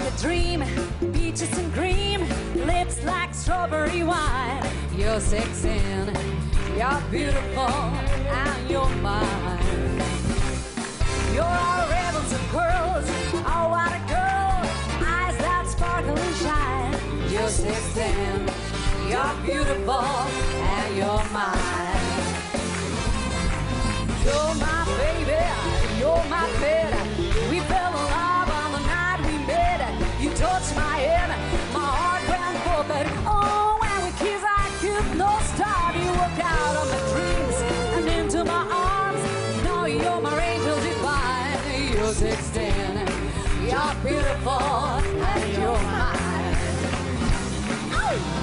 a dream, peaches and cream, lips like strawberry wine. You're 16, you're beautiful, and you're mine. You're all rebels and curls, oh what a girl, eyes that sparkle and shine. You're 16, you're beautiful, and you're mine. You're my baby, you're my pet. We fell in love on the night we met. You touched my head, my heart went forward. Oh, when we kissed I could not stop. You walk out of my dreams and into my arms. Now you're my angel divine. You're 16, you're beautiful, and you're mine. Oh!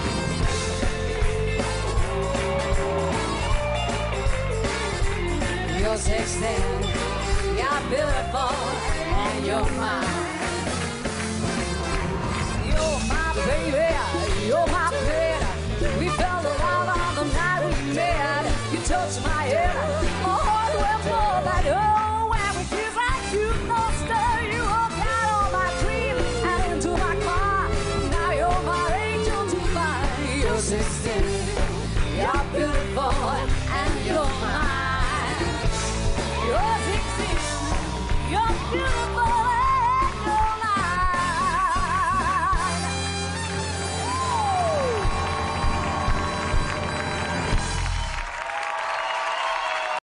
You're 16, you're beautiful, and you're mine. You're my baby, you're my pet. We fell in love on the night we met. You touched my head, my heart went forward. Oh, when we kissed I could not stay. You walked out of my dream and into my car. Now you're my angel divine. You're 16.